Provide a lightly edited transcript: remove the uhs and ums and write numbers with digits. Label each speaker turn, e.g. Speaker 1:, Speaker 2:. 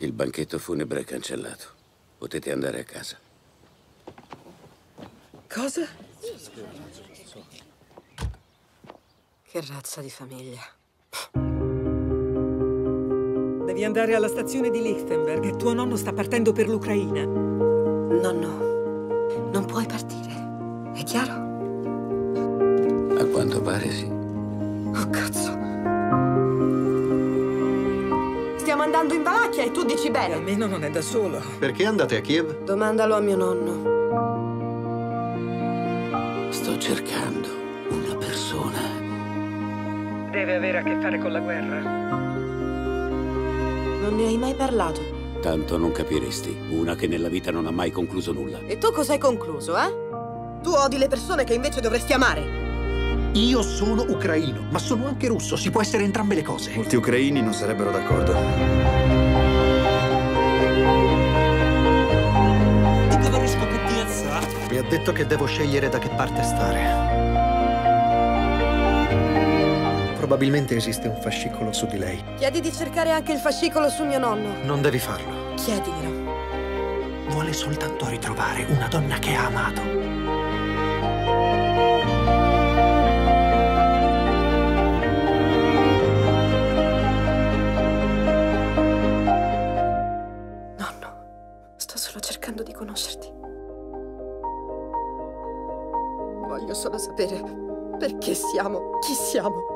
Speaker 1: Il banchetto funebre è cancellato. Potete andare a casa.
Speaker 2: Cosa?
Speaker 3: Che razza di famiglia.
Speaker 2: Devi andare alla stazione di Lichtenberg. Tuo nonno sta partendo per l'Ucraina.
Speaker 3: Nonno, non puoi partire. È chiaro?
Speaker 1: A quanto pare sì.
Speaker 3: Oh, cazzo. Stiamo andando in Valacchia e tu dici bene.
Speaker 2: Almeno non è da solo.
Speaker 4: Perché andate a Kiev?
Speaker 3: Domandalo a mio nonno.
Speaker 1: Sto cercando una persona.
Speaker 2: Deve avere a che fare con la guerra.
Speaker 3: Non ne hai mai parlato.
Speaker 1: Tanto non capiresti. Una che nella vita non ha mai concluso nulla.
Speaker 3: E tu cosa hai concluso, eh? Tu odi le persone che invece dovresti amare.
Speaker 4: Io sono ucraino, ma sono anche russo. Si può essere entrambe le cose.
Speaker 5: Molti ucraini non sarebbero d'accordo.
Speaker 4: Mi ha detto che devo scegliere da che parte stare. Probabilmente esiste un fascicolo su di lei.
Speaker 3: Chiedi di cercare anche il fascicolo su mio nonno.
Speaker 4: Non devi farlo.
Speaker 3: Chiediglielo.
Speaker 4: Vuole soltanto ritrovare una donna che ha amato.
Speaker 3: Sto solo cercando di conoscerti. Voglio solo sapere perché siamo chi siamo.